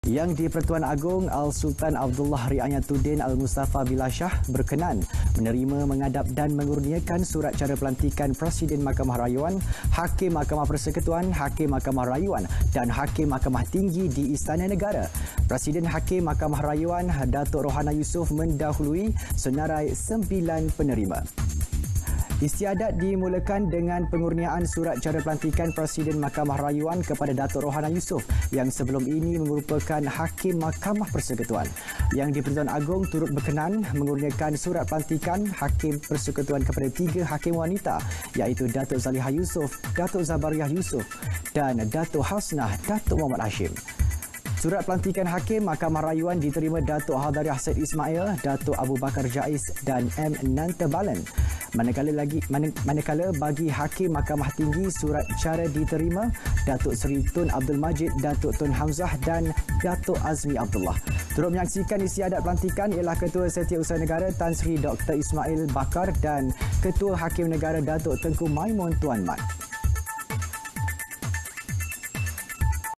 Yang di-Pertuan Agong Al-Sultan Abdullah Riayatuddin Al-Mustafa Billah Shah berkenan menerima, mengadap dan mengurniakan surat cara pelantikan Presiden Mahkamah Rayuan, Hakim Mahkamah Persekutuan, Hakim Mahkamah Rayuan dan Hakim Mahkamah Tinggi di Istana Negara. Presiden Hakim Mahkamah Rayuan Datuk Rohana Yusof mendahului senarai 9 penerima. Istiadat dimulakan dengan pengurniaan surat cara pelantikan Presiden Mahkamah Rayuan kepada Datuk Rohana Yusof yang sebelum ini merupakan Hakim Mahkamah Persekutuan. Yang di-Pertuan Agong turut berkenan mengurniakan surat pelantikan Hakim Persekutuan kepada 3 Hakim wanita iaitu Datuk Zaliha Yusof, Datuk Zabariah Yusof dan Datuk Hasnah Datuk Muhammad Hashim. Surat pelantikan Hakim Mahkamah Rayuan diterima Datuk Hadariah Said Ismail, Datuk Abu Bakar Jais dan M. Nantabalan. Manakala bagi Hakim Mahkamah Tinggi surat cara diterima Datuk Seri Tun Abdul Majid, Datuk Tun Hamzah dan Datuk Azmi Abdullah. Turut menyaksikan istiadat pelantikan ialah Ketua Setiausaha Negara Tan Sri Dr. Ismail Bakar dan Ketua Hakim Negara Datuk Tengku Maimun Tuan Mat.